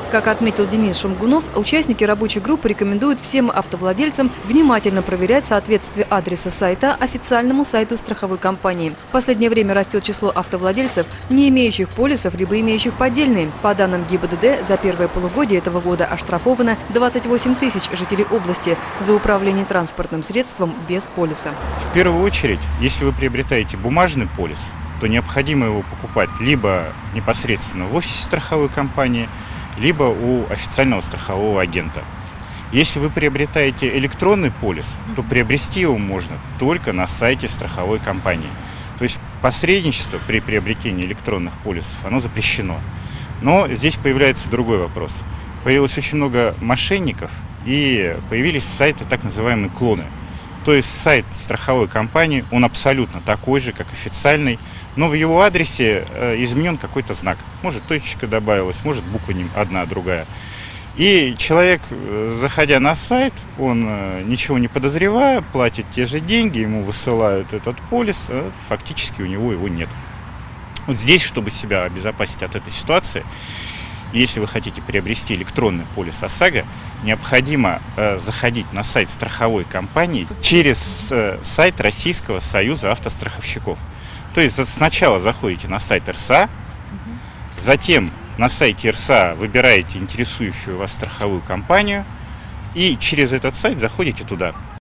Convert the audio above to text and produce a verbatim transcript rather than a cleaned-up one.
Как отметил Денис Шумгунов, участники рабочей группы рекомендуют всем автовладельцам внимательно проверять соответствие адреса сайта официальному сайту страховой компании. В последнее время растет число автовладельцев, не имеющих полисов, либо имеющих поддельные. По данным ГИБДД, за первое полугодие этого года оштрафовано двадцать восемь тысяч жителей области за управление транспортным средством без полиса. В первую очередь, если вы приобретаете бумажный полис, то необходимо его покупать либо непосредственно в офисе страховой компании, либо у официального страхового агента. Если вы приобретаете электронный полис, то приобрести его можно только на сайте страховой компании. То есть посредничество при приобретении электронных полисов, оно запрещено. Но здесь появляется другой вопрос. Появилось очень много мошенников и появились сайты, так называемые клоны. То есть сайт страховой компании, он абсолютно такой же, как официальный, но в его адресе э, изменен какой-то знак. Может, точечка добавилась, может, буква не одна, другая. И человек, э, заходя на сайт, он, э, ничего не подозревая, платит те же деньги, ему высылают этот полис, а фактически у него его нет. Вот здесь, чтобы себя обезопасить от этой ситуации, если вы хотите приобрести электронный полис ОСАГО, необходимо э, заходить на сайт страховой компании через э, сайт Российского союза автостраховщиков. То есть сначала заходите на сайт эр эс а, затем на сайте эр эс а выбираете интересующую вас страховую компанию и через этот сайт заходите туда.